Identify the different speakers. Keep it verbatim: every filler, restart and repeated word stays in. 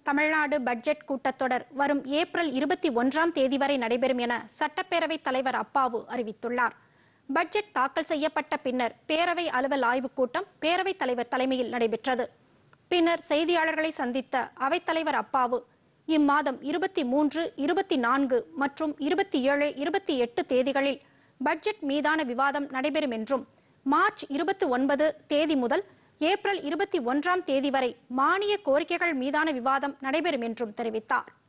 Speaker 1: Tamil Nadu budget கூட்டத்தொடர் வரும் April இருபத்தி ஒன்றாம் தேதி வரை நடைபெறும் என சட்டப்பேரவைத் தலைவர் அப்பாவு அறிவித்துள்ளார். பட்ஜெட் தாக்கல் செய்யப்பட்ட பின்னர் பேரவை அலுவல் ஆய்வுக் கூட்டம் பேரவைத் தலைவர் தலைமையில் நடைபெற்றது. பின்னர் செய்தியாளர்களை சந்தித்த அவைத்தலைவர் அப்பாவு, இம்மாதம் இருபத்தி மூன்று, இருபத்தி நான்கு மற்றும் இருபத்தி ஏழு, இருபத்தி எட்டு தேதிகளில் பட்ஜெட் மீதான விவாதம் நடைபெறும் என்றும், மார்ச் இருபத்தி ஒன்பது தேதி முதல் ஏப்ரல் இருபத்தி ஒன்றாம் தேதி வரை மானிய கோரிக்கைகள் மீதான விவாதம் நடைபெறும் என்றும் தெரிவித்தார்.